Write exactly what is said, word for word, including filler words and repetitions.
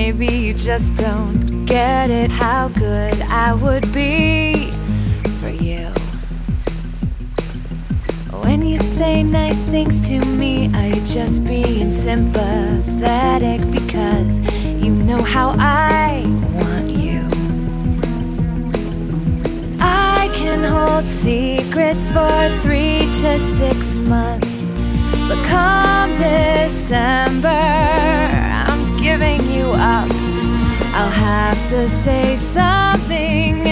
maybe you just don't get it, how good I would be for you. When you say nice things to me, are you just being sympathetic because you know how I want you? I can hold secrets for three to six months, but come December, I'm giving you up. I'll have to say something